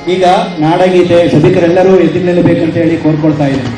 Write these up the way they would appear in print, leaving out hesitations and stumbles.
ಈಗ ನಾಡಗೀತೆ ಸಭಿಕರೆಲ್ಲರೂ ಎದ್ದು ನಿಲ್ಲಬೇಕಂತ ಹೇಳಿ ಕೋರ್ಕೊಳ್ತಾ ಇದ್ದೀನಿ.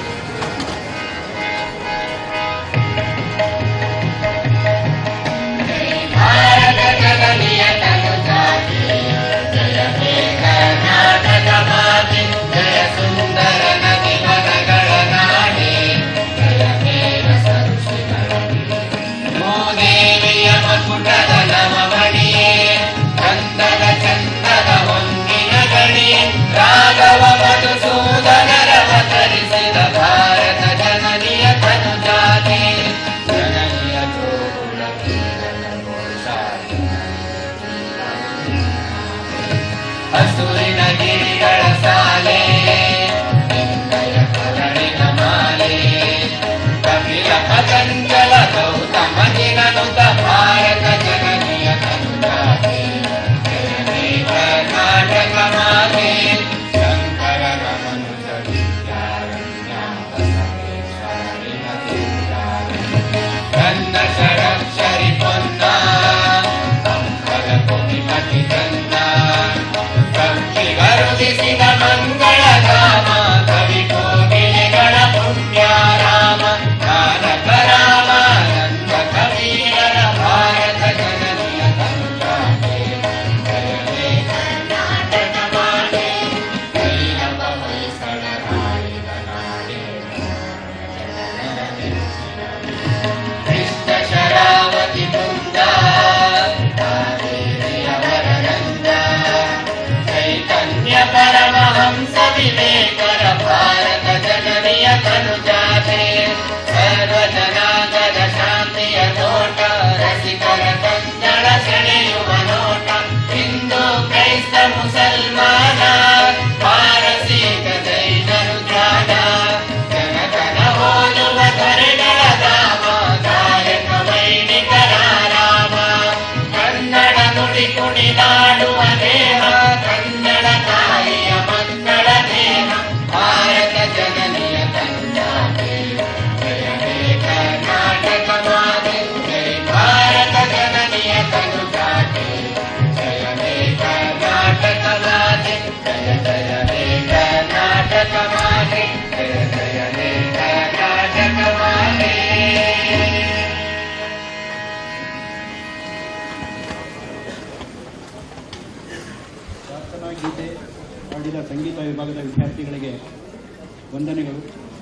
ಗೀತೆ ಹಾಡಿದ ಸಂಗೀತ ವಿಭಾಗದ ವಿದ್ಯಾರ್ಥಿಗಳಿಗೆ ವಂದನೆಗಳು.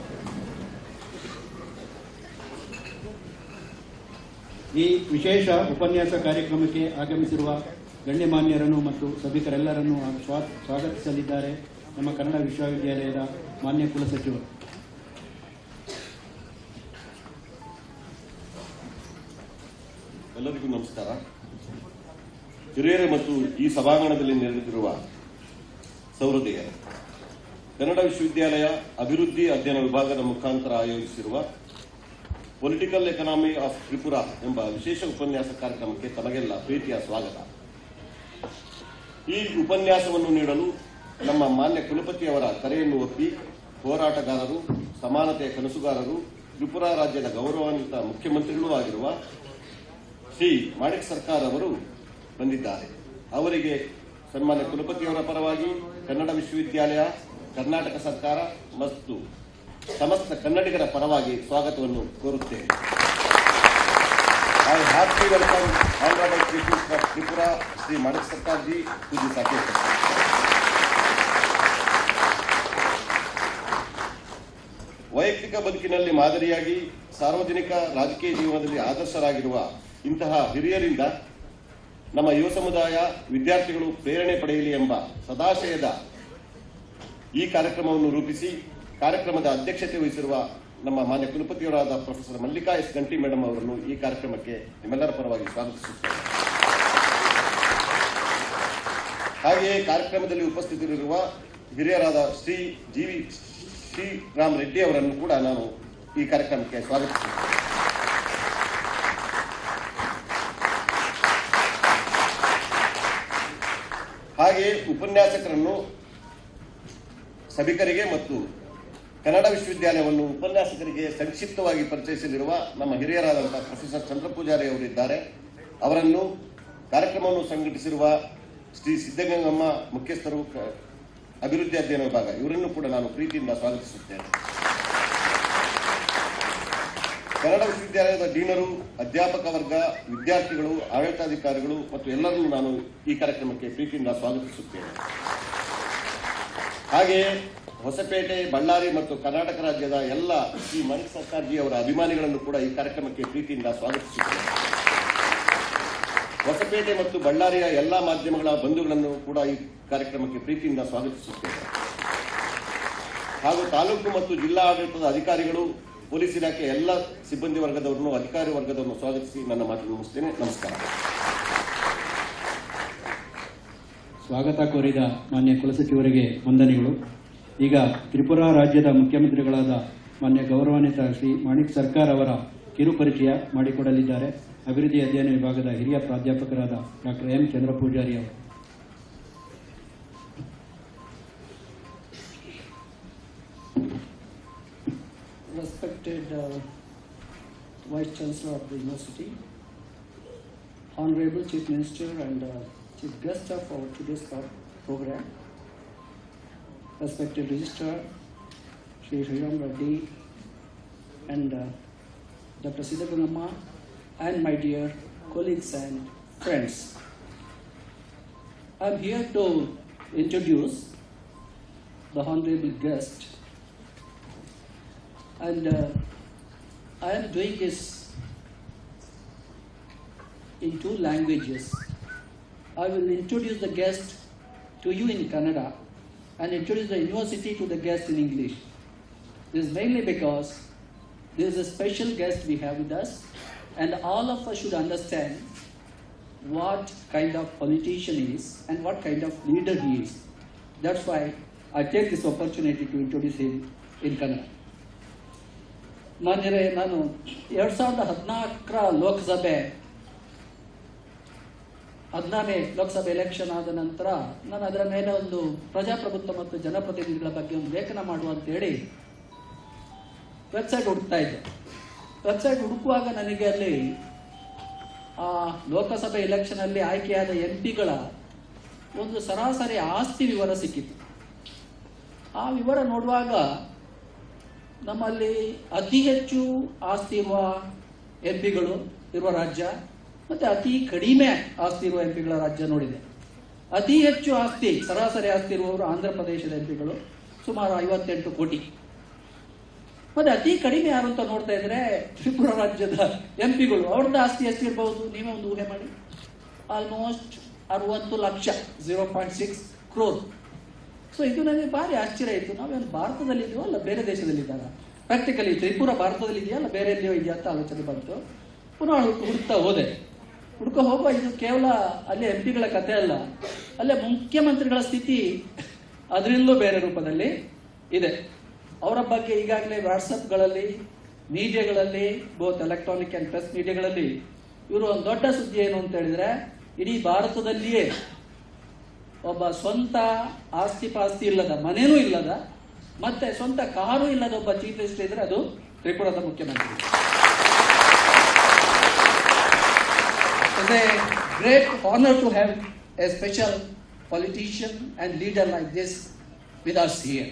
ಈ ವಿಶೇಷ ಉಪನ್ಯಾಸ ಕಾರ್ಯಕ್ರಮಕ್ಕೆ ಆಗಮಿಸಿರುವ ಗಣ್ಯಮಾನ್ಯರನ್ನು ಮತ್ತು ಸಭಿಕರೆಲ್ಲರನ್ನು ಸ್ವಾಗತಿಸಲಿದ್ದಾರೆ ನಮ್ಮ ಕನ್ನಡ ವಿಶ್ವವಿದ್ಯಾಲಯದ ಮಾನ್ಯ ಕುಲಸಚಿವರು. ಎಲ್ಲರಿಗೂ ನಮಸ್ಕಾರ. ಹಿರಿಯರೇ ಮತ್ತು ಈ ಸಭಾಂಗಣದಲ್ಲಿ ನೆರೆದಿರುವ ಸಹೃದಯರೇ, ಕನ್ನಡ ವಿಶ್ವವಿದ್ಯಾಲಯ ಅಭಿವೃದ್ಧಿ ಅಧ್ಯಯನ ವಿಭಾಗದ ಮುಖಾಂತರ ಆಯೋಜಿಸಿರುವ ಪೊಲಿಟಿಕಲ್ ಎಕಾನಮಿ ಆಫ್ ತ್ರಿಪುರಾ ಎಂಬ ವಿಶೇಷ ಉಪನ್ಯಾಸ ಕಾರ್ಯಕ್ರಮಕ್ಕೆ ತಮಗೆಲ್ಲ ಪ್ರೀತಿಯ ಸ್ವಾಗತ. ಈ ಉಪನ್ಯಾಸವನ್ನು ನೀಡಲು ನಮ್ಮ ಮಾನ್ಯ ಕುಲಪತಿಯವರ ಕರೆಯನ್ನು ಒಪ್ಪಿ ಹೋರಾಟಗಾರರು, ಸಮಾನತೆಯ ಕನಸುಗಾರರು, ತ್ರಿಪುರಾ ರಾಜ್ಯದ ಗೌರವಾನ್ವಿತ ಮುಖ್ಯಮಂತ್ರಿಗಳೂ ಆಗಿರುವ ಶ್ರೀ ಮಾಣಿಕ್ ಸರ್ಕಾರ್ ಅವರು ಬಂದಿದ್ದಾರೆ. ಅವರಿಗೆ ಸನ್ಮಾನ್ಯ ಕುಲಪತಿಯವರ ಪರವಾಗಿ ಕನ್ನಡ ವಿಶ್ವವಿದ್ಯಾಲಯ, ಕರ್ನಾಟಕ ಸರ್ಕಾರ ಮತ್ತು ಸಮಸ್ತ ಕನ್ನಡಿಗರ ಪರವಾಗಿ ಸ್ವಾಗತವನ್ನು ಕೋರುತ್ತೇನೆ. I happy welcome honourable chief of Tripura Shri Manik Sarkar ji to this occasion. ವೈಯಕ್ತಿಕ ಬದುಕಿನಲ್ಲಿ ಮಾದರಿಯಾಗಿ ಸಾರ್ವಜನಿಕ ರಾಜಕೀಯ ಜೀವನದಲ್ಲಿ ಆದರ್ಶರಾಗಿರುವ ಇಂತಹ ಹಿರಿಯರಿಂದ ನಮ್ಮ ಯುವ ಸಮುದಾಯ, ವಿದ್ಯಾರ್ಥಿಗಳು ಪ್ರೇರಣೆ ಪಡೆಯಲಿ ಎಂಬ ಸದಾಶಯದ ಈ ಕಾರ್ಯಕ್ರಮವನ್ನು ರೂಪಿಸಿ ಕಾರ್ಯಕ್ರಮದ ಅಧ್ಯಕ್ಷತೆ ವಹಿಸಿರುವ ನಮ್ಮ ಮಾನ್ಯ ಕುಲಪತಿಯವರಾದ professor Mallika S Ganti madam ಅವರನ್ನು ಈ ಕಾರ್ಯಕ್ರಮಕ್ಕೆ ನಿಮ್ಮೆಲ್ಲರ ಪರವಾಗಿ ಸ್ವಾಗತಿಸುತ್ತೇನೆ. ಹಾಗೆಯೇ ಕಾರ್ಯಕ್ರಮದಲ್ಲಿ ಉಪಸ್ಥಿತರಿರುವ ಹಿರಿಯರಾದ ಶ್ರೀ ಶ್ರೀರಾಮ್ ರೆಡ್ಡಿ ಅವರನ್ನು ಕೂಡ ನಾನು ಈ ಕಾರ್ಯಕ್ರಮಕ್ಕೆ ಸ್ವಾಗತಿಸುತ್ತೇನೆ. ಹಾಗೆಯೇ ಉಪನ್ಯಾಸಕರನ್ನು ಸಭಿಕರಿಗೆ ಮತ್ತು ಕನ್ನಡ ವಿಶ್ವವಿದ್ಯಾಲಯವನ್ನು ಉಪನ್ಯಾಸಕರಿಗೆ ಸಂಕ್ಷಿಪ್ತವಾಗಿ ಪರಿಚಯಿಸಲಿರುವ ನಮ್ಮ ಹಿರಿಯರಾದಂತಹ ಪ್ರೊಫೆಸರ್ ಚಂದ್ರಪೂಜಾರಿ ಅವರಿದ್ದಾರೆ. ಅವರನ್ನು ಕಾರ್ಯಕ್ರಮವನ್ನು ಸಂಘಟಿಸಿರುವ ಶ್ರೀ ಸಿದ್ದಗಂಗಮ್ಮ ಮುಖ್ಯಸ್ಥರು ಅಭಿವೃದ್ಧಿ ಅಧ್ಯಯನ ವಿಭಾಗ ಇವರನ್ನು ಕೂಡ ನಾನು ಪ್ರೀತಿಯಿಂದ ಸ್ವಾಗತಿಸುತ್ತೇನೆ. ಕನ್ನಡ ವಿಶ್ವವಿದ್ಯಾಲಯದ ಡೀನರು, ಅಧ್ಯಾಪಕ ವರ್ಗ, ವಿದ್ಯಾರ್ಥಿಗಳು, ಆಡಳಿತಾಧಿಕಾರಿಗಳು ಮತ್ತು ಎಲ್ಲರನ್ನೂ ನಾನು ಈ ಕಾರ್ಯಕ್ರಮಕ್ಕೆ ಪ್ರೀತಿಯಿಂದ ಸ್ವಾಗತಿಸುತ್ತೇನೆ. ಹಾಗೆಯೇ ಹೊಸಪೇಟೆ, ಬಳ್ಳಾರಿ ಮತ್ತು ಕರ್ನಾಟಕ ರಾಜ್ಯದ ಎಲ್ಲ ಈ ಮಣಿಕ್ ಸರ್ಕಾರ್ಜಿ ಅವರ ಅಭಿಮಾನಿಗಳನ್ನು ಕೂಡ ಈ ಕಾರ್ಯಕ್ರಮಕ್ಕೆ ಪ್ರೀತಿಯಿಂದ ಸ್ವಾಗತಿಸುತ್ತೇನೆ. ಹೊಸಪೇಟೆ ಮತ್ತು ಬಳ್ಳಾರಿಯ ಎಲ್ಲಾ ಮಾಧ್ಯಮಗಳ ಬಂಧುಗಳನ್ನು ಕೂಡ ಈ ಕಾರ್ಯಕ್ರಮಕ್ಕೆ ಪ್ರೀತಿಯಿಂದ ಸ್ವಾಗತಿಸುತ್ತೇನೆ. ಹಾಗೂ ತಾಲೂಕು ಮತ್ತು ಜಿಲ್ಲಾ ಆಡಳಿತದ ಅಧಿಕಾರಿಗಳು, ಪೊಲೀಸ್ ಇಲಾಖೆ ಎಲ್ಲ ಸಿಬ್ಬಂದಿ ವರ್ಗದವರನ್ನು, ಅಧಿಕಾರಿ ವರ್ಗದವರನ್ನು ಸ್ವಾಗತಿಸಿ ನನ್ನ ಮಾತನ್ನು ಮುಗಿಸ್ತೇನೆ. ನಮಸ್ಕಾರ. ಸ್ವಾಗತ ಕೋರಿದ ಮಾನ್ಯ ಕುಲಸಚಿವರಿಗೆ ವಂದನೆಗಳು. ಈಗ ತ್ರಿಪುರಾ ರಾಜ್ಯದ ಮುಖ್ಯಮಂತ್ರಿಗಳಾದ ಮಾನ್ಯ ಗೌರವಾನ್ವಿತ ಶ್ರೀ ಮಾಣಿಕ್ ಸರ್ಕಾರ್ ಅವರ ಕಿರುಪರಿಚಯ ಮಾಡಿಕೊಡಲಿದ್ದಾರೆ. ಅಭಿವೃದ್ಧಿ ಅಧ್ಯಯನ ವಿಭಾಗದ ಹಿರಿಯ ಪ್ರಾಧ್ಯಾಪಕರಾದ ಡಾಕ್ಟರ್ ಎಂ ಚಂದ್ರಪೂಜಾರಿ ಅವರು. Respected Vice Chancellor of the University, Honorable Chief Minister and Chief Guest of our today's program, respected Registrar Shri Sriram Reddy and Dr. Siddhaganamma, and my dear colleagues and friends. I am here to introduce the Honorable guest, and I am doing this in 2 languages. I will introduce the guest to you in Kannada and introduce the university to the guest in English. This is mainly because there is a special guest we have with us, and all of us should understand what kind of politician he is and what kind of leader he is. That's why I take this opportunity to introduce him in Kannada. ಮಾನ್ಯರೇ, ನಾನು 2014 ಲೋಕಸಭೆ 14ನೇ ಲೋಕಸಭೆ election ಆದ ನಂತರ ನಾನು ಅದರ ಮೇಲೆ ಒಂದು ಪ್ರಜಾಪ್ರಭುತ್ವ ಮತ್ತು ಜನಪ್ರತಿನಿಧಿಗಳ ಬಗ್ಗೆ ಒಂದು ಲೇಖನ ಮಾಡುವ ಅಂತೇಳಿ ವೆಬ್ಸೈಟ್ ಹುಡುಕ್ತಾ ಇದ್ದೆ. ವೆಬ್ಸೈಟ್ ಹುಡುಕುವಾಗ ನನಗೆ ಅಲ್ಲಿ ಆ ಲೋಕಸಭೆ ಎಲೆಕ್ಷನ್ ಅಲ್ಲಿ ಆಯ್ಕೆಯಾದ ಎಂಪಿಗಳ ಒಂದು ಸರಾಸರಿ ಆಸ್ತಿ ವಿವರ ಸಿಕ್ಕಿತು. ಆ ವಿವರ ನೋಡುವಾಗ ನಮ್ಮಲ್ಲಿ ಅತಿ ಹೆಚ್ಚು ಆಸ್ತಿ ಇರುವ ಎಂಪಿಗಳು ಇರುವ ರಾಜ್ಯ ಮತ್ತೆ ಅತಿ ಕಡಿಮೆ ಆಸ್ತಿ ಇರುವ ಎಂಪಿಗಳ ರಾಜ್ಯ ನೋಡಿದೆ. ಅತಿ ಹೆಚ್ಚು ಆಸ್ತಿ, ಸರಾಸರಿ ಆಸ್ತಿ ಇರುವವರು ಆಂಧ್ರ ಪ್ರದೇಶದ ಎಂಪಿಗಳು, ಸುಮಾರು 58 ಕೋಟಿ. ಮತ್ತೆ ಅತಿ ಕಡಿಮೆ ಯಾರು ಅಂತ ನೋಡ್ತಾ ಇದ್ರೆ ತ್ರಿಪುರಾ ರಾಜ್ಯದ ಎಂಪಿಗಳು. ಅವ್ರದ್ದು ಆಸ್ತಿ ಎಷ್ಟಿರಬಹುದು ನೀವೇ ಒಂದು ಊಹೆ ಮಾಡಿ. Almost 60 lakh, 0.6 crore. ಸೊ ಇದು ನನಗೆ ಭಾರಿ ಆಶ್ಚರ್ಯ ಆಯಿತು. ನಾವೇನು ಭಾರತದಲ್ಲಿ ಇದೆಯೋ ಅಲ್ಲ ಬೇರೆ ದೇಶದಲ್ಲಿದ್ದಾರ? ಪ್ರಾಕ್ಟಿಕಲಿ ತ್ರಿಪುರಾ ಭಾರತದಲ್ಲಿ ಇದೆಯಾ ಅಲ್ಲ ಬೇರೆ ಎಲ್ಲಿಯೋ ಇದೆಯಾ ಅಂತ ಆಲೋಚನೆ ಬಂತು. ಪುನಃ ಹುಡುಕ್ತಾ ಹೋದೆ. ಹೋಗುವ ಇದು ಕೇವಲ ಅಲ್ಲಿ ಎಂಪಿಗಳ ಕಥೆ ಅಲ್ಲ, ಅಲ್ಲೇ ಮುಖ್ಯಮಂತ್ರಿಗಳ ಸ್ಥಿತಿ ಅದರಿಂದಲೂ ಬೇರೆ ರೂಪದಲ್ಲಿ ಇದೆ. ಅವರ ಬಗ್ಗೆ ಈಗಾಗಲೇ ವಾಟ್ಸಪ್ಗಳಲ್ಲಿ, ಮೀಡಿಯಾಗಳಲ್ಲಿ, ಬೋತ್ ಎಲೆಕ್ಟ್ರಾನಿಕ್ ಅಂಡ್ ಪ್ರೆಸ್ ಮೀಡಿಯಾಗಳಲ್ಲಿ ಇವರು ಒಂದು ದೊಡ್ಡ ಸುದ್ದಿ ಏನು ಅಂತ ಹೇಳಿದ್ರೆ, ಇಡೀ ಭಾರತದಲ್ಲಿಯೇ ಒಬ್ಬ ಸ್ವಂತ ಆಸ್ತಿ ಪಾಸ್ತಿ ಇಲ್ಲದ, ಮನೇನೂ ಇಲ್ಲದ, ಮತ್ತೆ ಸ್ವಂತ ಕಾರು ಇಲ್ಲದ ಒಬ್ಬ ಚೀಫ್ ಮಿನಿಸ್ಟರ್ ಇದ್ರೆ ಅದು ತ್ರಿಪುರಾದ ಮುಖ್ಯಮಂತ್ರಿ. It's a great honor to have a special politician and leader like this with us here.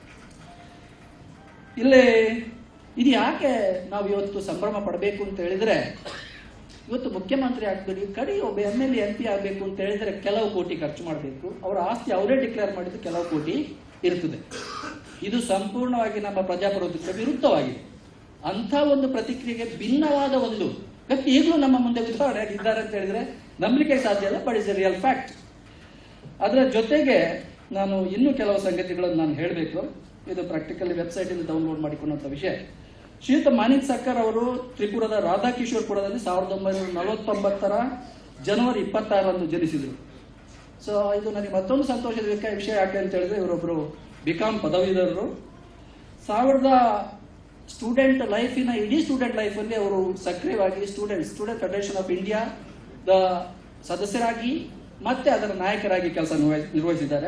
ಇಲ್ಲಿ ಇದು ಯಾಕೆ ನಾವು ಇವತ್ತು ಸಂಭ್ರಮ ಪಡಬೇಕು ಅಂತ ಹೇಳಿದ್ರೆ, ಇವತ್ತು ಮುಖ್ಯಮಂತ್ರಿ ಆಗ್ಬೇಡಿ, ಕಡಿ ಒಬ್ಬ MLA MP ಆಗಬೇಕು ಅಂತ ಹೇಳಿದ್ರೆ ಕೆಲವು ಕೋಟಿ ಖರ್ಚು ಮಾಡಬೇಕು. ಅವರ ಆಸ್ತಿ ಅವರೇ ಡಿಕ್ಲೇರ್ ಮಾಡಿದ್ದು ಕೆಲವು ಕೋಟಿ ಇರ್ತದೆ. ಇದು ಸಂಪೂರ್ಣವಾಗಿ ನಮ್ಮ ಪ್ರಜಾಪ್ರಭುತ್ವಕ್ಕೆ ವಿರುದ್ಧವಾಗಿದೆ. ಅಂಥ ಒಂದು ಪ್ರತಿಕ್ರಿಯೆಗೆ ಭಿನ್ನವಾದ ಒಂದು ವ್ಯಕ್ತಿ ಈಗಲೂ ನಮ್ಮ ಮುಂದೆ ಉದಾಹರಣೆಯಾಗಿದ್ದಾರೆ ಅಂತ ಹೇಳಿದ್ರೆ ನಂಬಲಿಕ್ಕೆ ಸಾಧ್ಯ ಇಲ್ಲ, but is a real fact. ಅದರ ಜೊತೆಗೆ ನಾನು ಇನ್ನೂ ಕೆಲವು ಸಂಗತಿಗಳನ್ನು ನಾನು ಹೇಳಬೇಕು. ಇದು ಪ್ರಾಕ್ಟಿಕಲಿ ವೆಬ್ಸೈಟ್ ಇಂದ ಡೌನ್ಲೋಡ್ ಮಾಡಿಕೊಂಡಂತ ವಿಷಯ. ಶ್ರೀಯುತ ಮಾನಿಕ್ ಸರ್ಕಾರ್ ಅವರು ತ್ರಿಪುರದ ರಾಧಾಕಿಶೋರ್ಪುರದಲ್ಲಿ 1949 ಜನವರಿ 26 ಜನಿಸಿದರು. ಸೊ ಇದು ನನಗೆ ಮತ್ತೊಂದು ಸಂತೋಷದ ವಿಷಯ ಯಾಕೆ ಅಂತ ಹೇಳಿದ್ರೆ, ಇವರೊಬ್ಬರು ಬಿಕಾಂ ಪದವೀಧರರು. ಸ್ಟೂಡೆಂಟ್ ಲೈಫಿನ ಇಡೀ ಸ್ಟೂಡೆಂಟ್ ಲೈಫಲ್ಲಿ ಅವರು ಸಕ್ರಿಯವಾಗಿ ಸ್ಟೂಡೆಂಟ್ ಫೆಡರೇಷನ್ ಆಫ್ ಇಂಡಿಯಾ ದ ಸದಸ್ಯರಾಗಿ ಮತ್ತೆ ಅದರ ನಾಯಕರಾಗಿ ಕೆಲಸ ನಿರ್ವಹಿಸಿದ್ದಾರೆ.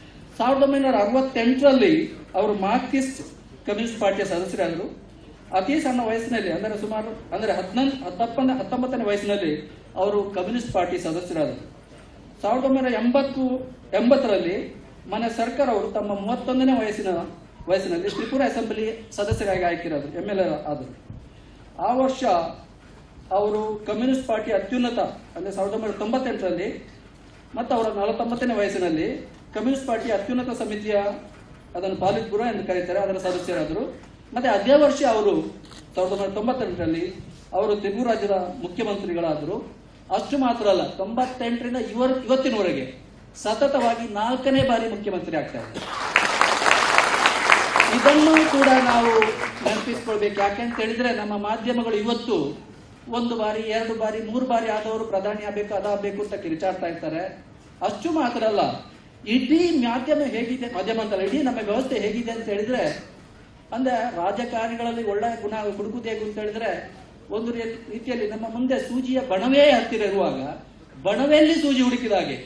1968 ಅವರು ಮಾರ್ಕ್ಸಿಸ್ಟ್ ಕಮ್ಯುನಿಸ್ಟ್ ಪಾರ್ಟಿಯ ಸದಸ್ಯರಾದರು. ಅತಿ ಸಣ್ಣ ವಯಸ್ಸಿನಲ್ಲಿ, ಅಂದರೆ ಸುಮಾರು 19ನೇ ವಯಸ್ಸಿನಲ್ಲಿ ಅವರು ಕಮ್ಯುನಿಸ್ಟ್ ಪಾರ್ಟಿ ಸದಸ್ಯರಾದರು. 1980ರಲ್ಲಿ ಮನೆ ಸರ್ಕಾರ ಅವರು ತಮ್ಮ 31ನೇ ವಯಸ್ಸಿನಲ್ಲಿ ತ್ರಿಪುರ ಅಸೆಂಬ್ಲಿ ಸದಸ್ಯರಾಗಿ ಆಯ್ಕಿರೋದು, MLA ಆದರು. ಆ ವರ್ಷ ಅವರು ಕಮ್ಯುನಿಸ್ಟ್ ಪಾರ್ಟಿ ಅತ್ಯುನ್ನತ ಅಂದರೆ 1998ರಲ್ಲಿ ಮತ್ತು ಅವರ 49ನೇ ವಯಸ್ಸಿನಲ್ಲಿ ಕಮ್ಯುನಿಸ್ಟ್ ಪಾರ್ಟಿ ಅತ್ಯುನ್ನತ ಸಮಿತಿಯ ಅದನ್ನು ಪಾಲಿಟ್ ಬ್ಯೂರೋ ಎಂದು ಕರೀತಾರೆ, ಅದರ ಸದಸ್ಯರಾದರು. ಮತ್ತೆ ಅದೇ ವರ್ಷ ಅವರು 1998ರಲ್ಲಿ ಅವರು ತ್ರಿಪುರ ರಾಜ್ಯದ ಮುಖ್ಯಮಂತ್ರಿಗಳಾದರು. ಅಷ್ಟು ಮಾತ್ರ ಅಲ್ಲ, 98ರಿಂದ ಇವತ್ತಿನವರೆಗೆ ಸತತವಾಗಿ 4ನೇ ಬಾರಿ ಮುಖ್ಯಮಂತ್ರಿ ಆಗ್ತಾ ಇದ್ದಾರೆ. ಇದನ್ನು ಕೂಡ ನಾವು ನೆನಪಿಸ್ಕೊಳ್ಬೇಕು. ಯಾಕೆಂತ ಹೇಳಿದ್ರೆ ನಮ್ಮ ಮಾಧ್ಯಮಗಳು ಇವತ್ತು 1 ಬಾರಿ 2 ಬಾರಿ 3 ಬಾರಿ ಆದವರು ಪ್ರಧಾನಿ ಆಗಬೇಕು, ಅದಾಗಬೇಕು ಅಂತ ಕಿರಿಚಾಡ್ತಾ ಇರ್ತಾರೆ. ಅಷ್ಟು ಮಾತ್ರ ಅಲ್ಲ, ಇಡೀ ಮಾಧ್ಯಮ ಹೇಗಿದೆ, ಮಾಧ್ಯಮ ಅಂತಲ್ಲ, ಇಡೀ ನಮ್ಮ ವ್ಯವಸ್ಥೆ ಹೇಗಿದೆ ಅಂತ ಹೇಳಿದ್ರೆ, ಅಂದ್ರೆ ರಾಜಕಾರಣಿಗಳಲ್ಲಿ ಒಳ್ಳೆಯ ಗುಣ ಹುಡುಕುವುದು ಹೇಗೆ ಅಂತ ಹೇಳಿದ್ರೆ, ಒಂದು ರೀತಿಯಲ್ಲಿ ನಮ್ಮ ಮುಂದೆ ಸೂಜಿಯ ಬಣವೇ ಹತ್ತಿರ ಇರುವಾಗ ಬಣವೆಯಲ್ಲಿ ಸೂಜಿ ಹುಡುಕಿದ ಹಾಗೆ.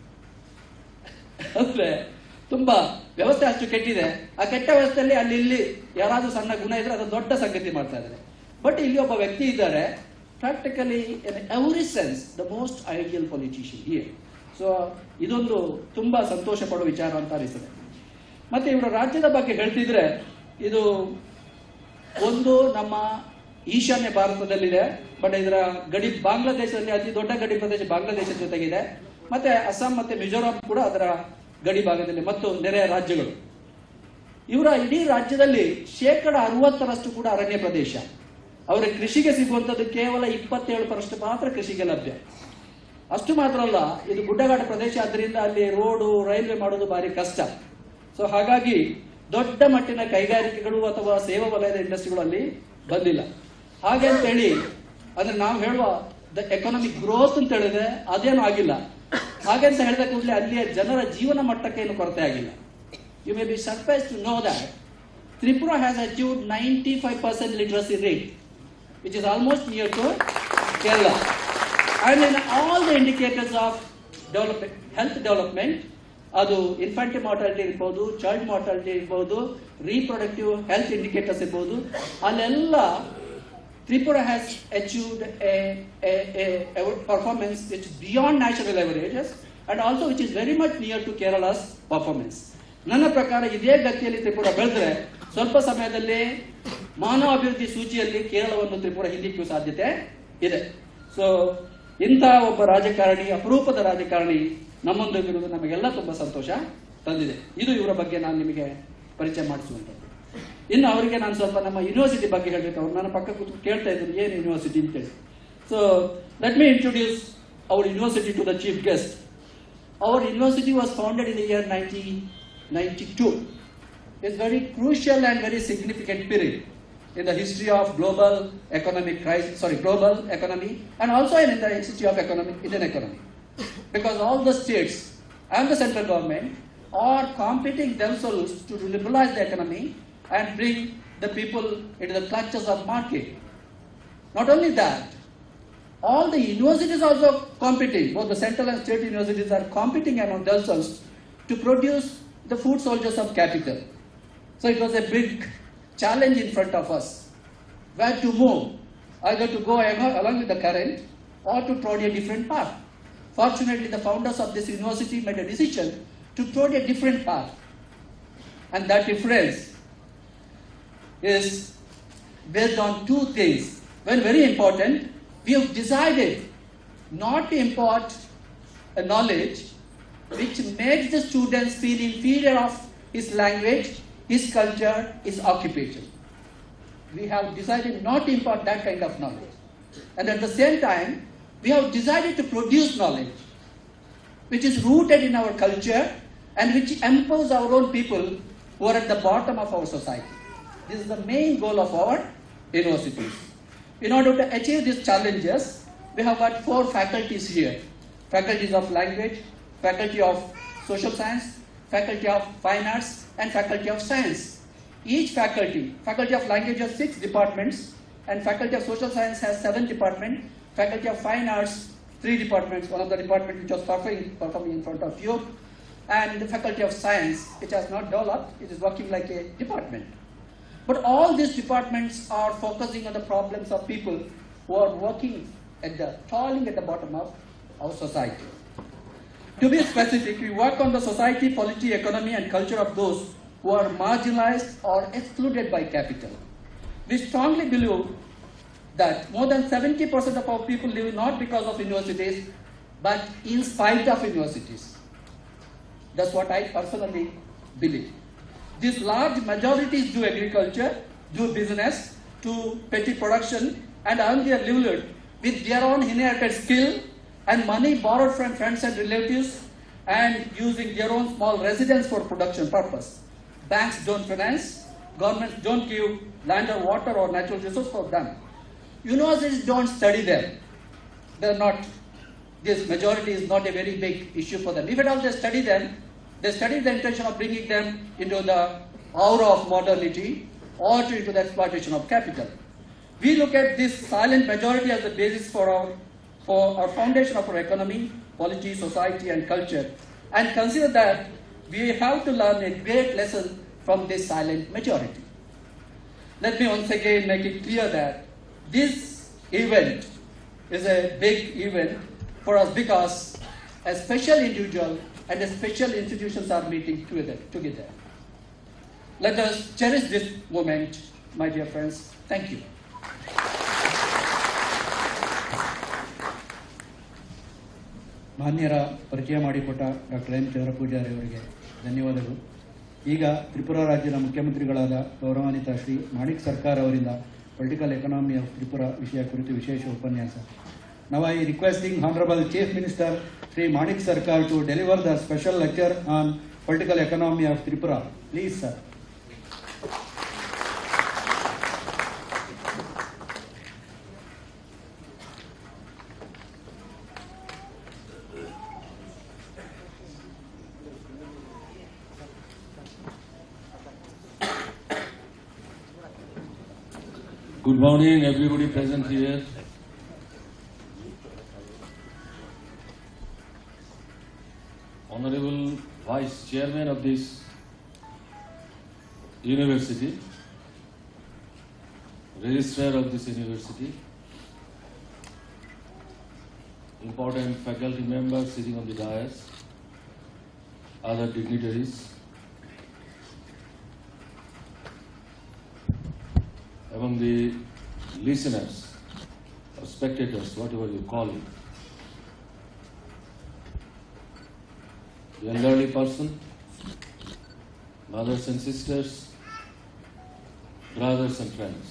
ಅಂದ್ರೆ ತುಂಬಾ ವ್ಯವಸ್ಥೆ ಅಷ್ಟು ಕೆಟ್ಟಿದೆ. ಆ ಕೆಟ್ಟ ವ್ಯವಸ್ಥೆಯಲ್ಲಿ ಅಲ್ಲಿ ಇಲ್ಲಿ ಯಾರಾದ್ರೂ ಸಣ್ಣ ಗುಣ ಇದ್ರೆ ಅದು ದೊಡ್ಡ ಸಂಗತಿ ಮಾಡ್ತಾ ಇದ್ದಾರೆ. ಬಟ್ ಇಲ್ಲಿ ಒಬ್ಬ ವ್ಯಕ್ತಿ ಇದ್ದಾರೆ, practically in every sense the most ideal politician here. So ಇದೊಂದು ತುಂಬಾ ಸಂತೋಷ ಪಡುವ ವಿಚಾರ ಅಂತ ಅನಿಸ್ತದೆ. ಮತ್ತೆ ಇವರ ರಾಜ್ಯದ ಬಗ್ಗೆ ಹೇಳ್ತಿದ್ರೆ, ಇದು ಒಂದು ನಮ್ಮ ಈಶಾನ್ಯ ಭಾರತದಲ್ಲಿದೆ, ಬಟ್ ಇದರ ಗಡಿ ಬಾಂಗ್ಲಾದೇಶದಲ್ಲಿ ಅತಿ ದೊಡ್ಡ ಗಡಿ ಪ್ರದೇಶ ಬಾಂಗ್ಲಾದೇಶದ ಜೊತೆಗಿದೆ. ಮತ್ತೆ ಅಸ್ಸಾಂ ಮತ್ತೆ ಮಿಜೋರಾಂ ಕೂಡ ಅದರ ಗಡಿ ಭಾಗದಲ್ಲಿ ಮತ್ತು ನೆರೆಯ ರಾಜ್ಯಗಳು. ಇವರ ಇಡೀ ರಾಜ್ಯದಲ್ಲಿ 60% ಕೂಡ ಅರಣ್ಯ ಪ್ರದೇಶ. ಅವರಿಗೆ ಕೃಷಿಗೆ ಸಿಗುವಂತದ್ದು ಕೇವಲ 27% ಮಾತ್ರ ಕೃಷಿಗೆ ಲಭ್ಯ. ಅಷ್ಟು ಮಾತ್ರ ಅಲ್ಲ, ಇದು ಗುಡ್ಡಗಾಡು ಪ್ರದೇಶ ಆದ್ದರಿಂದ ಅಲ್ಲಿ ರೋಡು ರೈಲ್ವೆ ಮಾಡೋದು ಭಾರಿ ಕಷ್ಟ. ಸೊ ಹಾಗಾಗಿ ದೊಡ್ಡ ಮಟ್ಟಿನ ಕೈಗಾರಿಕೆಗಳು ಅಥವಾ ಸೇವಾ ವಲಯದ ಇಂಡಸ್ಟ್ರಿಗಳು ಅಲ್ಲಿ ಬಂದಿಲ್ಲ. ಹಾಗೆ ಅಂತೇಳಿ ಅಂದ್ರೆ ನಾವು ಹೇಳುವ ದ ಎಕನಾಮಿಕ್ ಗ್ರೋತ್ ಅಂತ ಹೇಳಿದ್ರೆ ಅದೇನು ಆಗಿಲ್ಲ. ಹಾಗೆ ಅಂತ ಹೇಳಿದ ಕೂಡಲೇ ಅಲ್ಲಿಯ ಜನರ ಜೀವನ ಮಟ್ಟಕ್ಕೆ ಏನು ಕೊರತೆ ಆಗಿಲ್ಲ. You may be surprise to know that Tripura has achieved 95% literacy rate, which is almost near to Kerala. And in all the indicators of development, health development, ಅದು ಇನ್ಫಂಟಿ ಮಾರ್ಟಾಲಿಟಿ ಇರ್ಬೋದು, ಚೈಲ್ಡ್ ಮಾರ್ಟಾಲಿಟಿ ಇರ್ಬೋದು, reproductive health indicators ಇರ್ಬೋದು, ಅಲ್ಲೆಲ್ಲ Tripura has achieved a performance which is beyond national averages and also which is very much near to Kerala's performance. ನನ್ನ ಪ್ರಕಾರ ಇದೇ ಗತಿಯಲ್ಲಿ ತ್ರಿಪುರ ಬೆಳೆದ್ರೆ ಸ್ವಲ್ಪ ಸಮಯದಲ್ಲಿ ಮಾನವ ಅಭಿವೃದ್ಧಿ ಸೂಚಿಯಲ್ಲಿ ಕೇರಳವನ್ನು ತ್ರಿಪುರ ಹಿಂದಿಕ್ಕುವ ಸಾಧ್ಯತೆ ಇದೆ. ಸೊ ಇಂಥ ಒಬ್ಬ ರಾಜಕಾರಣಿ, ಅಪರೂಪದ ರಾಜಕಾರಣಿ ನಮ್ಮೊಂದಿಗಿರುವುದು ನಮಗೆಲ್ಲ ತುಂಬಾ ಸಂತೋಷ ತಂದಿದೆ. ಇದು ಇವರ ಬಗ್ಗೆ ನಾನು ನಿಮಗೆ ಪರಿಚಯ ಮಾಡಿಸುವಂಥದ್ದು. ಇನ್ನು ಅವರಿಗೆ ನಾನು ಸ್ವಲ್ಪ ನಮ್ಮ ಯೂನಿವರ್ಸಿಟಿ ಬಗ್ಗೆ ಹೇಳಬೇಕು. ಅವ್ರು ನನ್ನ ಪಕ್ಕ ಕೂತು ಕೇಳ್ತಾ ಇದ್ರು ಏನು ಯೂನಿವರ್ಸಿಟಿ ಅಂತೇಳಿ. So let me introduce our university to the chief guest. Our university was founded in the year 1992. It's very crucial and very significant period in the history of global economy and also in the history of Indian economy. Because all the states and the central government are competing themselves to liberalize the economy and bring the people into the clutches of market. Not only that, all the universities also competing, both the central and state universities are competing among themselves to produce the food soldiers of capital. So it was a big challenge in front of us. Where to move? Either to go along with the current or to trod a different path. Fortunately, the founders of this university made a decision to trod a different path. And that difference is based on two things. Well, very important. We have decided not to import a knowledge which makes the students feel inferior of his language, his culture, his occupation. We have decided not to import that kind of knowledge. And at the same time, we have decided to produce knowledge which is rooted in our culture and which empowers our own people who are at the bottom of our society. This is the main goal of our universities. In order to achieve these challenges, we have got 4 faculties here. Faculties of language, faculty of social science, faculty of fine arts, and faculty of science. Each faculty of language has 6 departments, and faculty of social science has 7 departments, faculty of fine arts 3 departments, one of the departments which was performing in front of you, and the faculty of science which has not developed, it is working like a department. But all these departments are focusing on the problems of people who are toiling at the bottom of our society. To be specific, we work on the society, polity, economy and culture of those who are marginalized or excluded by capital. We strongly believe that more than 70% of our people live not because of universities, but in spite of universities. That's what I personally believe. These large majorities do agriculture, do business, do petty production, and earn their livelihood with their own inherited skill and money borrowed from friends and relatives and using their own small residence for production purpose. Banks don't finance, governments don't give land or water or natural resources for them. Universities don't study them. They're not, this majority is not a very big issue for them. If at all they study them, they study the intention of bringing them into the aura of modernity or into the exploitation of capital. We look at this silent majority as the basis for our foundation of our economy, polity, society and culture, and consider that we have to learn a great lesson from this silent majority. Let me once again make it clear that this event is a big event for us because a special individual and a special institutions are meeting together. Let us cherish this moment, my dear friends. Thank you. ಮಾನ್ಯರ ಪರಿಚಯ ಮಾಡಿಕೊಟ್ಟ doctor M ಚಂದ್ರಪೂಜಾರಿ ಅವರಿಗೆ ಧನ್ಯವಾದಗಳು. ಈಗ ತ್ರಿಪುರಾ ರಾಜ್ಯದ ಮುಖ್ಯಮಂತ್ರಿಗಳಾದ ಗೌರವಾನ್ವಿತ ಶ್ರೀ ಮಾಣಿಕ್ ಸರ್ಕಾರ್ ಅವರಿಂದ ಪೊಲಿಟಿಕಲ್ ಎಕಾನಮಿ ಆಫ್ ತ್ರಿಪುರಾ ವಿಷಯ ಕುರಿತು ವಿಶೇಷ ಉಪನ್ಯಾಸ. Now I requesting Honorable Chief Minister Sri Manik Sarkar to deliver the special lecture on political economy of Tripura. Please, sir. Good morning, everybody present here. Honorable Vice Chairman of this university, Registrar of this university, important faculty members sitting on the dais, other dignitaries, among the listeners or spectators, whatever you call it, the elderly person, mothers and sisters, brothers and friends.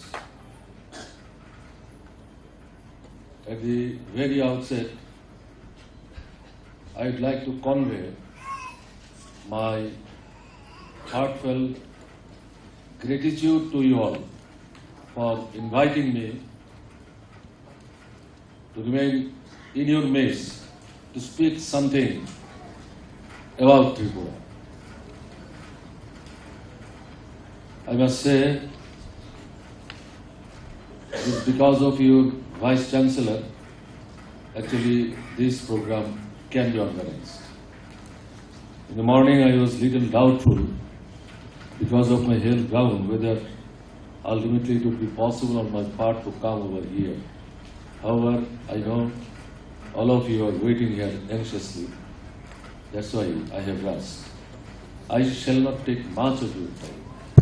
At the very outset, I would like to convey my heartfelt gratitude to you all for inviting me to remain in your midst to speak something about Tripura. I must say, it's because of your Vice Chancellor, actually this program can be organized. In the morning I was little doubtful because of my health ground whether ultimately it would be possible on my part to come over here. However, I know all of you are waiting here anxiously. That's why I have rushed. I shall not take much of your time.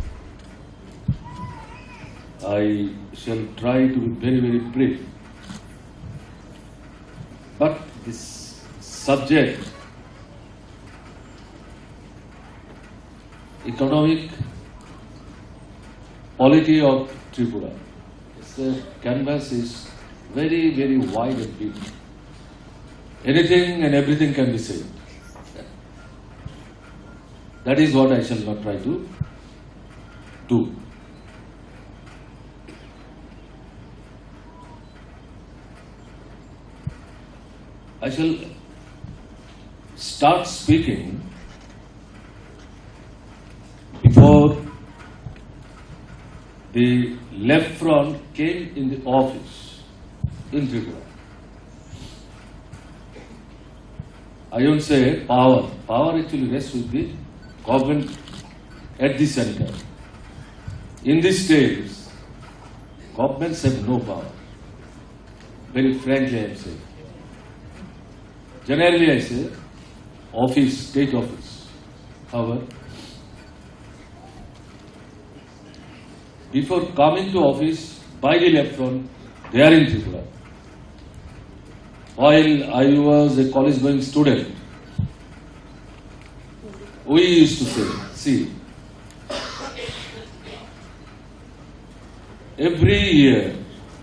I shall try to be very, very brief. But this subject, economic polity of Tripura, the canvas is very, very wide and big. Anything and everything can be said. That is what I shall not try to do. I shall start speaking before the left front came in the office in Tripura. I don't say power. Power actually rests with the government at the center. In these days, governments have no power. Very frankly, I am saying. Generally, I say, office, state office. However, before coming to office by the left front, there in Tripura, while I was a college going student, we used to say, see, every year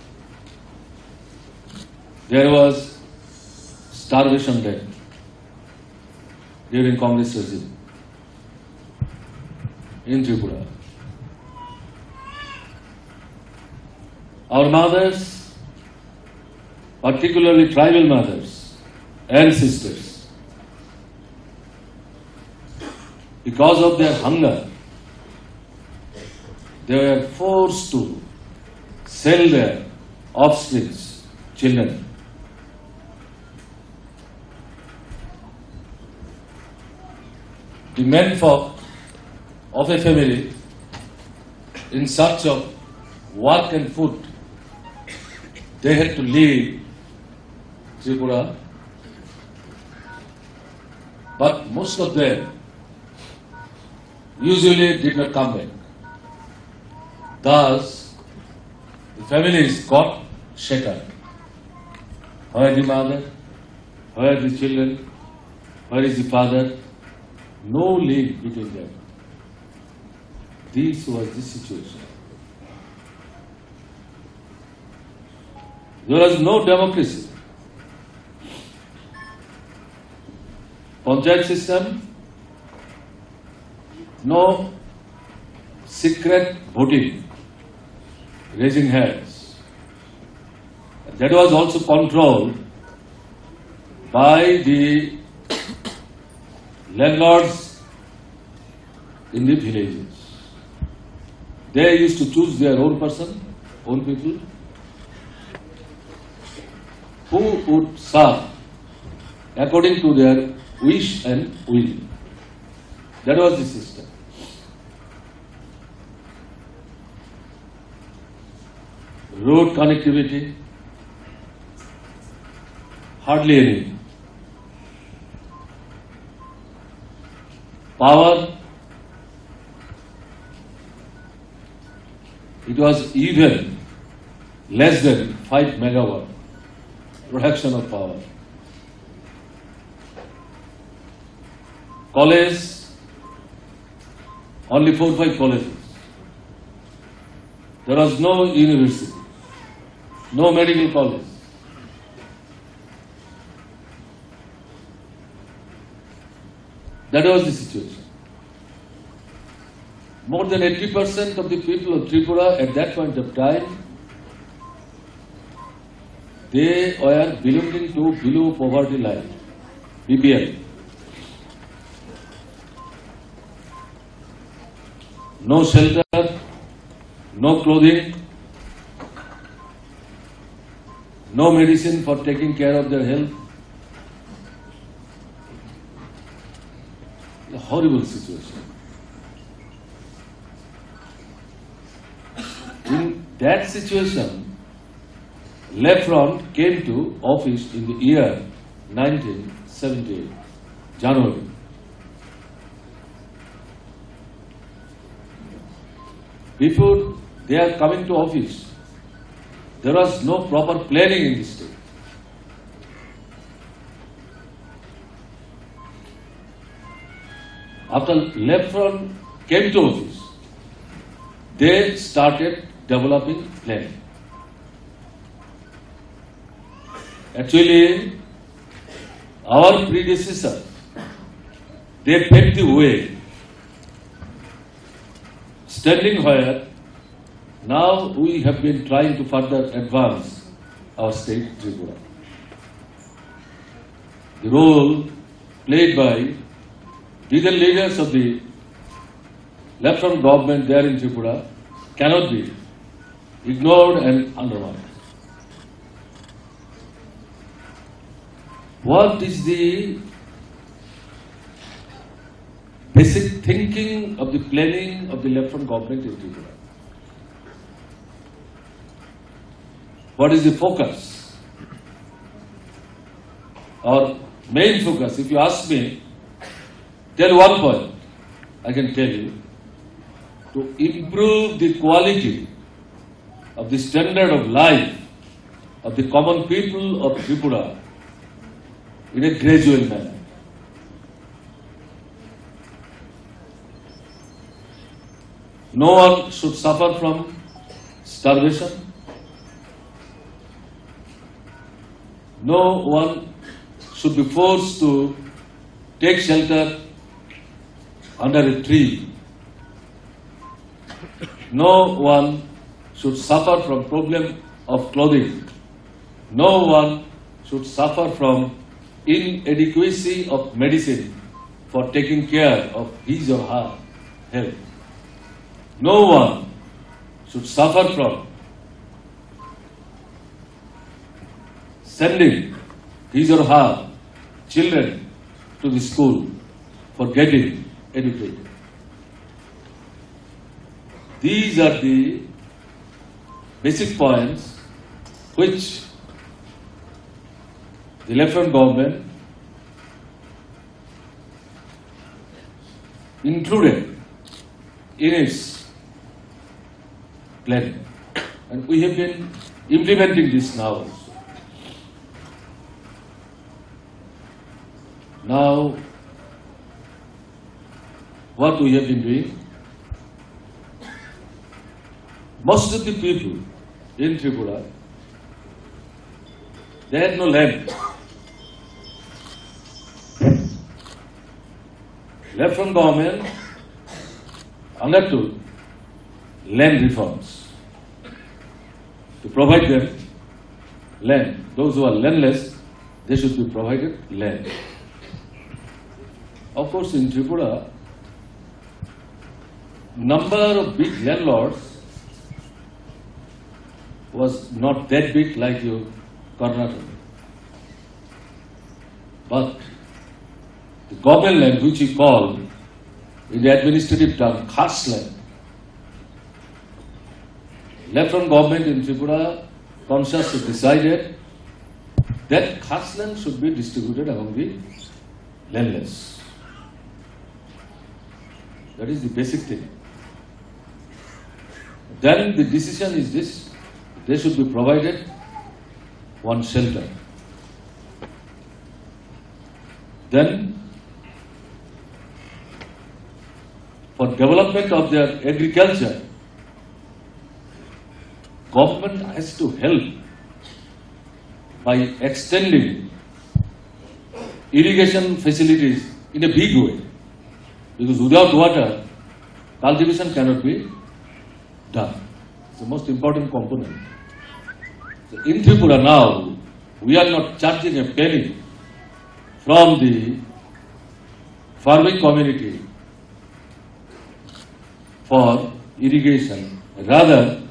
there was starvation death during Congress regime in Tripura. Our mothers, particularly tribal mothers and sisters, because of their hunger, they were forced to sell their offspring, children. The men folk of a family, in search of work and food, they had to leave Tripura, but most of them usually did not come back. Thus, the families got shaken. Where the mother? Where the children? Where is the father? No link between them. This was the situation. There was no democracy. Panchayat system, no secret voting, raising hands. That was also controlled by the landlords in the villages. They used to choose their own person, own people, who would serve according to their wish and will. That was the system. Road connectivity, hardly any. Power, it was even less than 5 megawatt production of power. College, only 4 or 5 colleges. There was no university, no medical college. That was the situation. More than 80% of the people of Tripura at that point of time, they were belonging to below poverty line, BPL. No shelter, no clothing, no medicine for taking care of their health. A horrible situation. In that situation, Left Front came to office in the year 1978, January. Before they are coming to office, there was no proper planning in the state. After Left Front came to office, they started developing planning. Actually, our predecessors, they paved the way, standing where now we have been trying to further advance our state, Tripura. The role played by legal leaders of the Left Front government there in Tripura cannot be ignored and undermined. What is the basic thinking of the planning of the Left Front government in Tripura? What is the focus? Our main focus, if you ask me, tell one point, I can tell you, to improve the quality of the standard of life of the common people of Tripura in a gradual manner. No one should suffer from starvation. No one should be forced to take shelter under a tree. No one should suffer from problem of clothing. No one should suffer from inadequacy of medicine for taking care of his or her health. No one should suffer from sending his or her children to the school for getting educated. These are the basic points which the Lieutenant Government included in its planning. And we have been implementing this now also. Now, what we have been doing? Most of the people in Tripura, they had no land. Lieutenant Government undertook land reforms to provide them land. Those who are landless, they should be provided land. Of course, in Tripura, number of big landlords was not that big like your Kannada. But the government land, which we call in the administrative term khas land, Lieutenant Government in Tripura consciously decided that khas land should be distributed among the landless. That is the basic thing. Then the decision is this: they should be provided one shelter. Then, for development of their agriculture, government has to help by extending irrigation facilities in a big way. Because without water, cultivation cannot be done. It's the most important component. So in Tripura now, we are not charging a penny from the farming community for irrigation. Rather,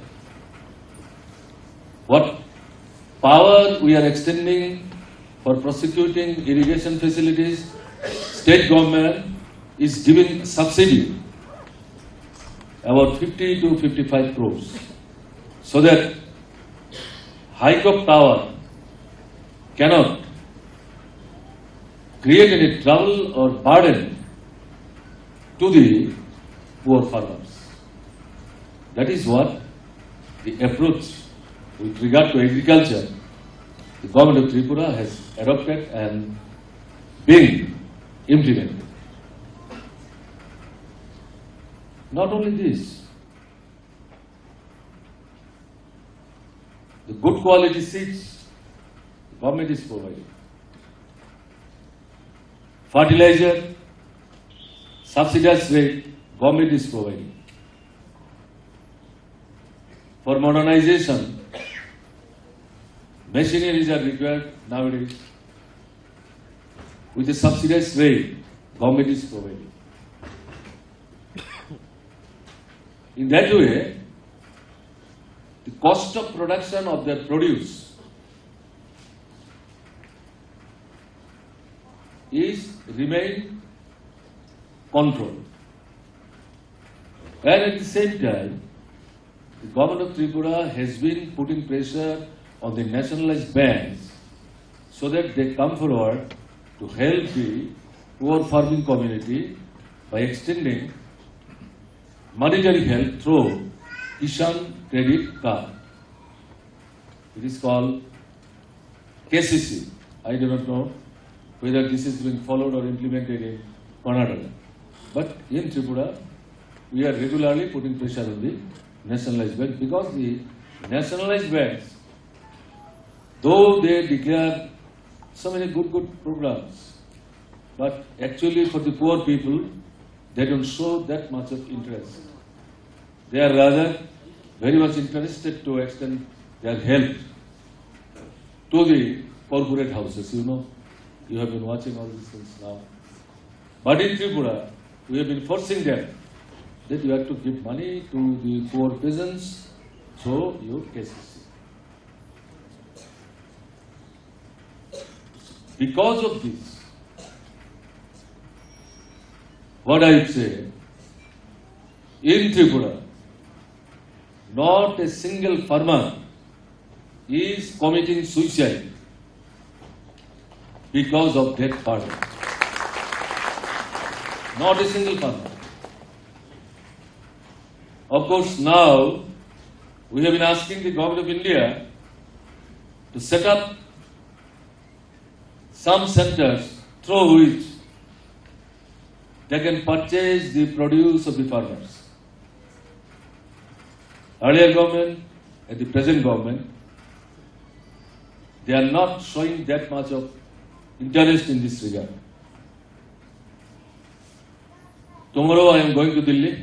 what power we are extending for prosecuting irrigation facilities, state government is giving subsidy about 50 to 55 crores, so that hike of power cannot create any trouble or burden to the poor farmers. That is what the approach with regard to agriculture the government of Tripura has adopted and been implemented. Not only this, the good quality seeds the government is providing. Fertilizer, subsidized rate, government is providing. For modernization, machineries are required nowadays. With a subsidized rate, government is providing. In that way, the cost of production of their produce is remain controlled. And at the same time, the government of Tripura has been putting pressure on the nationalized banks so that they come forward to help the poor farming community by extending monetary help through Kisan Credit Card. It is called KCC. I do not know whether this is being followed or implemented in Kannada. But in Tripura, we are regularly putting pressure on the nationalized banks, because the nationalized banks, though they declare so many good programs, but actually for the poor people, they don't show that much of interest. They are rather very much interested to extend their help to the corporate houses. You know, you have been watching all these things now. But in Tripura, we have been forcing them that you have to give money to the poor peasants through your KCC. Because of this, what I say, in Tripura, not a single farmer is committing suicide because of death pardon. Not a single farmer. Of course, now we have been asking the government of India to set up some centers through which they can purchase the produce of the farmers. Earlier government and the present government, they are not showing that much of interest in this regard. Tomorrow I am going to Delhi.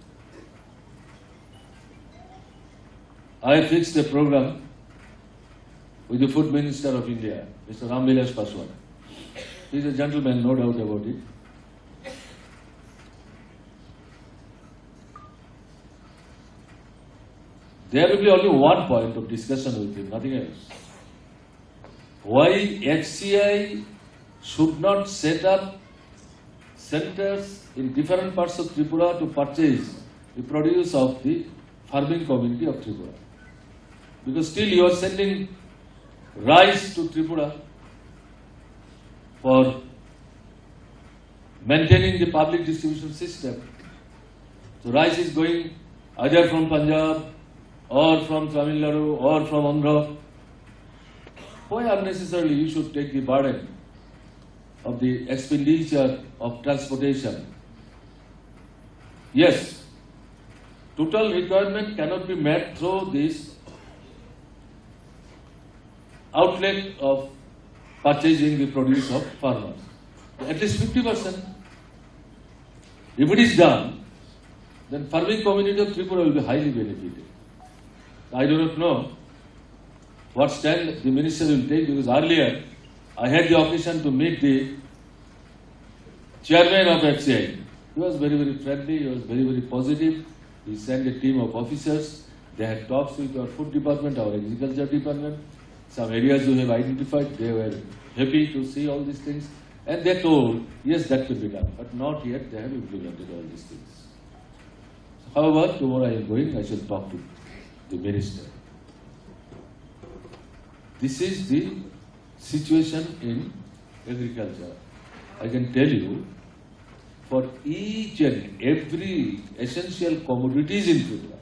I fixed a program with the Food Minister of India, Mr. Ramvilas Paswan. He is a gentleman, no doubt about it. There will be only one point of discussion with him, nothing else. Why HCI should not set up centers in different parts of Tripura to purchase the produce of the farming community of Tripura. Because still you are sending rice to Tripura for maintaining the public distribution system. So rice is going either from Punjab or from Tamil Nadu or from Andhra. Why unnecessarily you should take the burden of the expenditure of transportation? Yes, total requirement cannot be met through this outlet of purchasing the produce of farmers. At least 50%. If it is done, then farming community of Tripura will be highly benefited. I do not know what stand the minister will take, because earlier I had the occasion to meet the chairman of FCI. He was very friendly, he was very positive. He sent a team of officers. They had talks with our food department, our agriculture department. Some areas we have identified, they were happy to see all these things. And they told, yes, that could be done. But not yet they have implemented all these things. However, tomorrow I am going, I shall talk to the minister. This is the situation in agriculture. I can tell you, for each and every essential commodities in Tripura,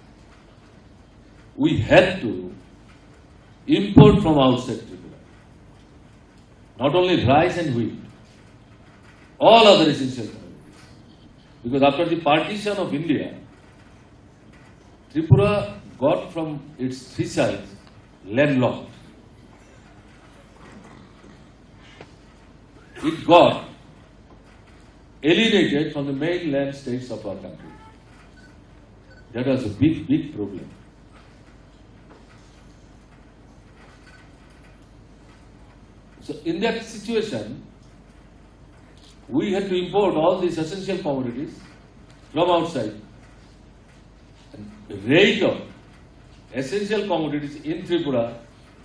we had to import from outside Tripura. Not only rice and wheat, all other essential commodities. Because after the partition of India, Tripura got from its three sides landlocked. It got alienated from the mainland states of our country. That was a big problem. So in that situation, we had to import all these essential commodities from outside. And the rate of essential commodities in Tripura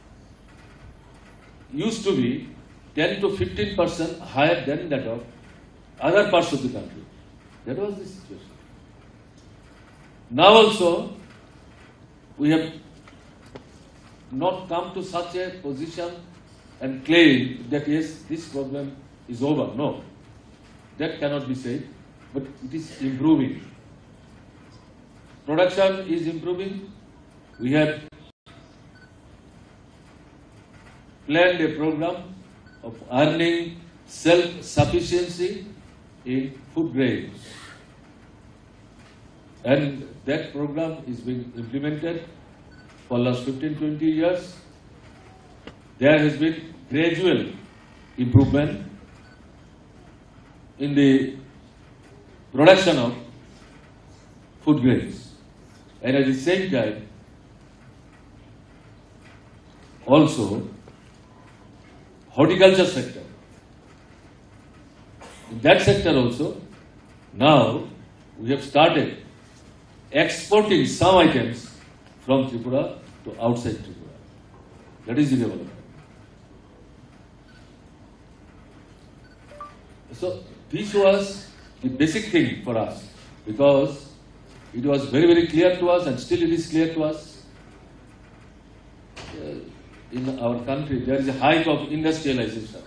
used to be 10 to 15% higher than that of other parts of the country. That was the situation. Now also, we have not come to such a position and claim that yes, this problem is over. No. that cannot be said, but it is improving. Production is improving. We have planned a program of earning self-sufficiency in food grains. And that program is being implemented for the last 15-20 years. There has been gradual improvement in the production of food grains. And at the same time, also horticulture sector. In that sector also, now we have started exporting some items from Tripura to outside Tripura. That is the development. So this was the basic thing for us, because it was very, very clear to us, and still it is clear to us. In our country, there is a hype of industrialization.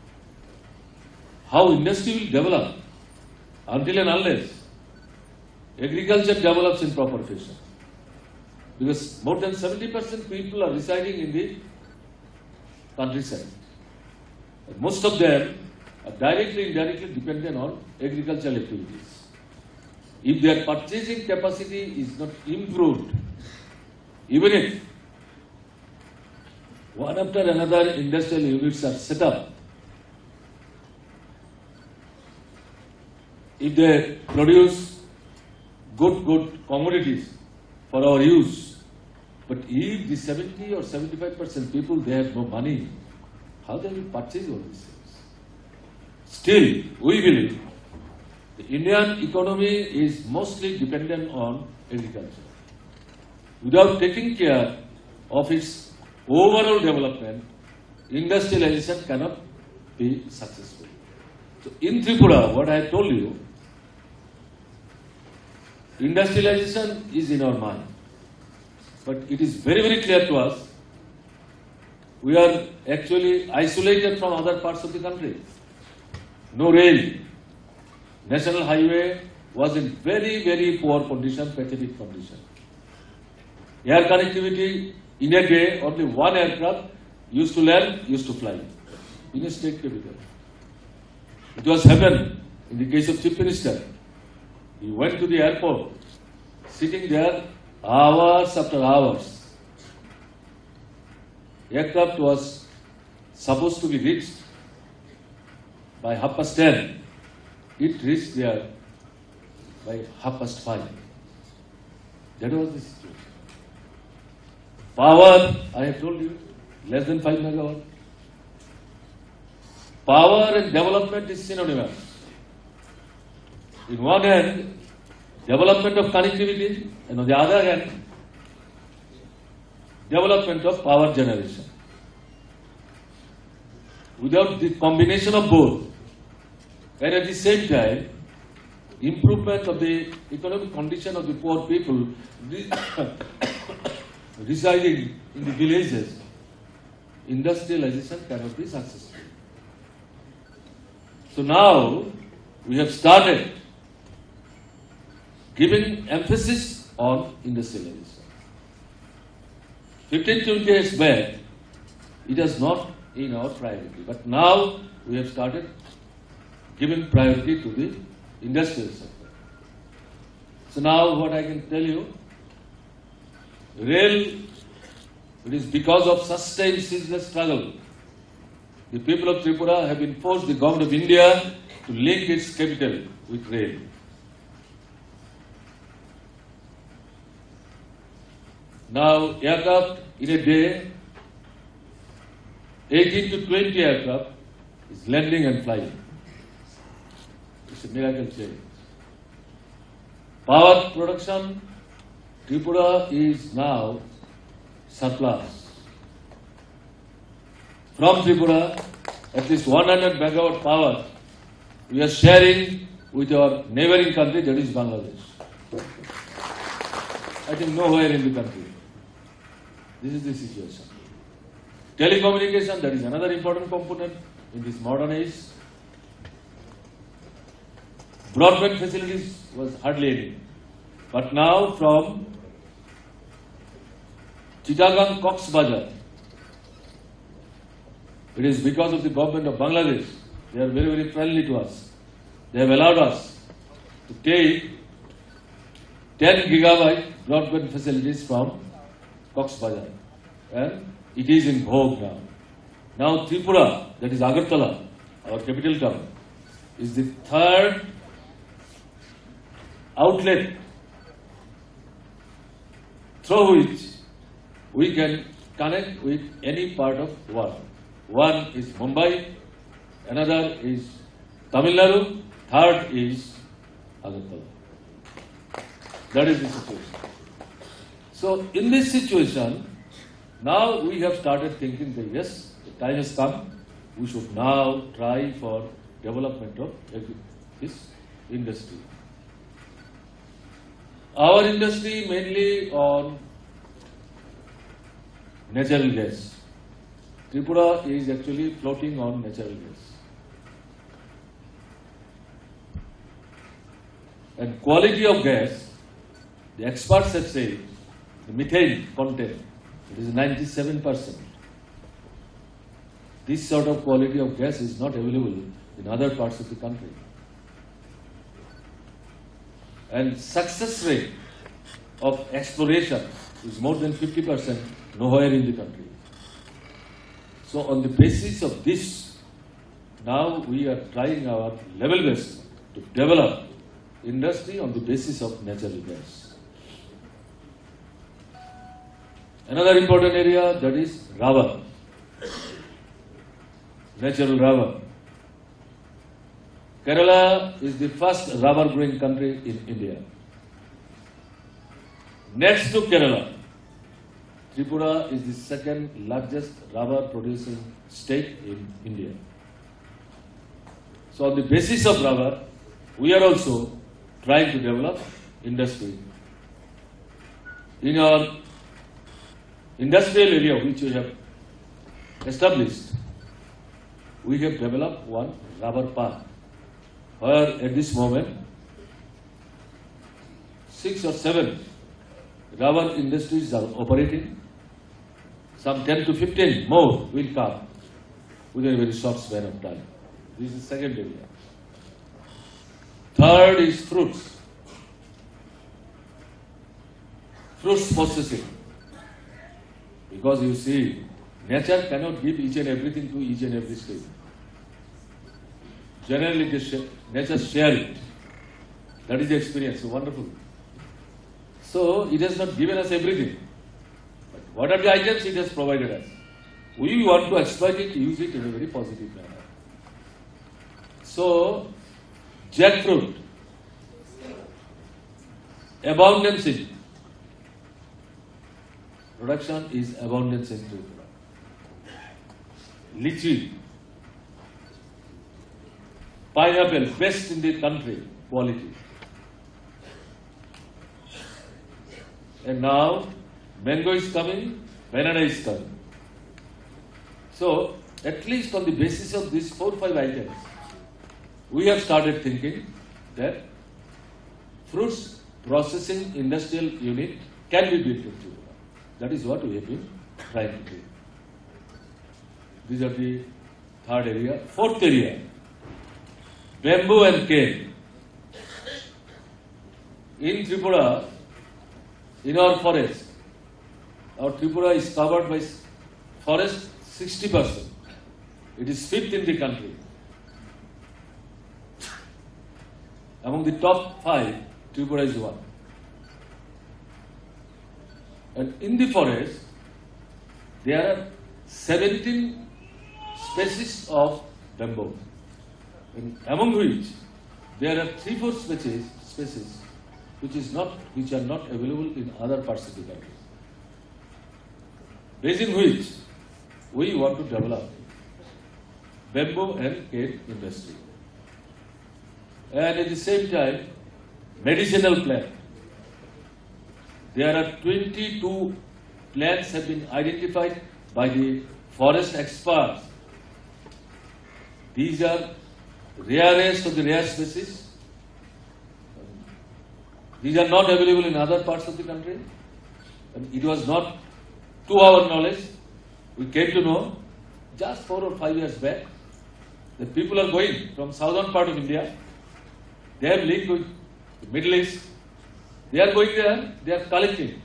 How industry will develop until and unless agriculture develops in proper fashion. Because more than 70% people are residing in the countryside. Most of them are directly and indirectly dependent on agricultural activities. If their purchasing capacity is not improved, even if one after another industrial units are set up, if they produce good commodities for our use, but if the 70 or 75% people, they have no money, how they will purchase all these things? Still, we believe the Indian economy is mostly dependent on agriculture. Without taking care of its overall development, industrialization cannot be successful. So in Tripura, what I told you, industrialization is in our mind. But it is very, very clear to us, we are actually isolated from other parts of the country. No rail. National highway was in very, very poor condition, pathetic condition. Air connectivity, in a day, only one aircraft used to land, used to fly in a state capital. It was heaven in the case of Chief Minister. He went to the airport, sitting there hours after hours. Aircraft was supposed to be reached by 10:30. It reached there by 5:30. That was the situation. Power, I have told you, less than 5 megawatt. Power and development is synonymous. In one hand, development of connectivity, and on the other hand, development of power generation. Without the combination of both, and at the same time, improvement of the economic condition of the poor people residing in the villages, industrialization cannot be successful. So now, we have started giving emphasis on industrialization. 15-20 years back, it was not in our priority, but now we have started giving priority to the industrial sector. So now what I can tell you, rail, it is because of sustained ceaseless struggle. The people of Tripura have enforced the government of India to link its capital with rail. Now, aircraft in a day, 18 to 20 aircraft is landing and flying. It's a miracle change. Power production, Tripura is now surplus. From Tripura, at least 100 megawatt power we are sharing with our neighboring country, that is Bangladesh. I think nowhere in the country. This is the situation. Telecommunication, that is another important component in this modern age. Broadband facilities was hardly any. But now from Chittagong Cox's Bazar, it is because of the government of Bangladesh. They are very, very friendly to us. They have allowed us to take 10 gigabyte broadband facilities from Cox's Bazar. And it is in vogue now. Now Tripura, that is Agartala, our capital town, is the third outlet through which we can connect with any part of the world. One is Mumbai, another is Tamil Nadu, third is Agartala. That is the situation. So in this situation, now we have started thinking that yes, the time has come, we should now try for development of this industry. Our industry mainly on natural gas. Tripura is actually floating on natural gas. And quality of gas, the experts have said, the methane content, it is 97%. This sort of quality of gas is not available in other parts of the country. And success rate of exploration is more than 50% nowhere in the country. So on the basis of this, now we are trying our level best to develop industry on the basis of natural gas. Another important area, that is rubber, natural rubber. Kerala is the first rubber growing country in India. Next to Kerala, Tripura is the second largest rubber producing state in India. So on the basis of rubber, we are also trying to develop industry. In our industrial area which we have established, we have developed one rubber park, where at this moment 6 or 7 rubber industries are operating. Some 10 to 15 more will come within a very short span of time. This is the second area. Third is fruits. Fruits processing. Because you see, nature cannot give each and everything to each and every state. Generally, nature share it. That is the experience. So wonderful. So it has not given us everything. But what are the items it has provided us? We want to exploit it, use it in a very positive manner. So, jackfruit, abundance in production is abundance in Tripura. Lychee, pineapple, best in the country, quality. And now, mango is coming, banana is coming. So, at least on the basis of these 4 or 5 items, we have started thinking that fruits processing industrial unit can be built in Tripura. That is what we have been trying to do. These are the third area. Fourth area, bamboo and cane. In Tripura, in our forest, our Tripura is covered by forest 60%. It is 5th in the country. Among the top 5, Tripura is one. And in the forest, there are 17 species of bamboo, and among which there are 3-4 species which are not available in other parts of the country. Based on which we want to develop bamboo and cane industry. And at the same time, medicinal plant. There are 22 plants have been identified by the forest experts. These are rarest of the rare species, These are not available in other parts of the country. And it was not to our knowledge. We came to know just 4 or 5 years back that people are going from southern part of India. They have linked with the Middle East. They are going there, they are collecting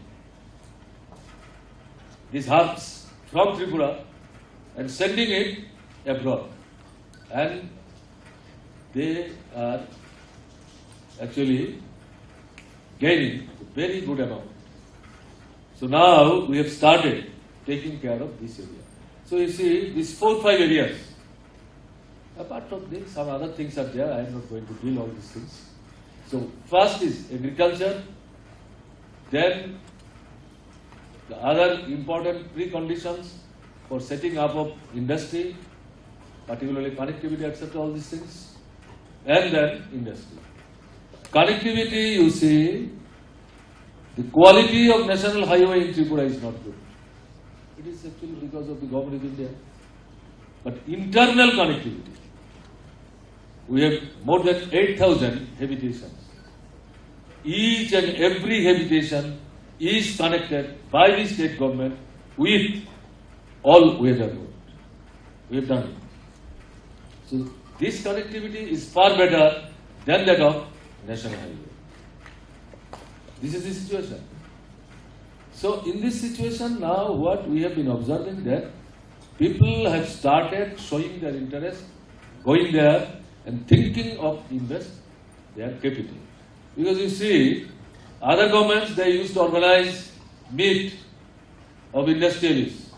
these herbs from Tripura and sending it abroad. And they are actually gaining a very good amount. So now we have started taking care of this area. So you see, these 4 or 5 areas. Apart from this, some other things are there. I am not going to deal all these things. So first is agriculture. Then the other important preconditions for setting up of industry, particularly connectivity, etc., all these things. And then industry. Connectivity, you see, the quality of national highway in Tripura is not good. It is actually because of the government of India. But internal connectivity, we have more than 8,000 habitations. Each and every habitation is connected by the state government with all weather road. We have done it. So this connectivity is far better than that of national highway. This is the situation. So in this situation now, what we have been observing that people have started showing their interest, going there and thinking of invest their capital. Because you see, other governments, they used to organize meet of industrialists.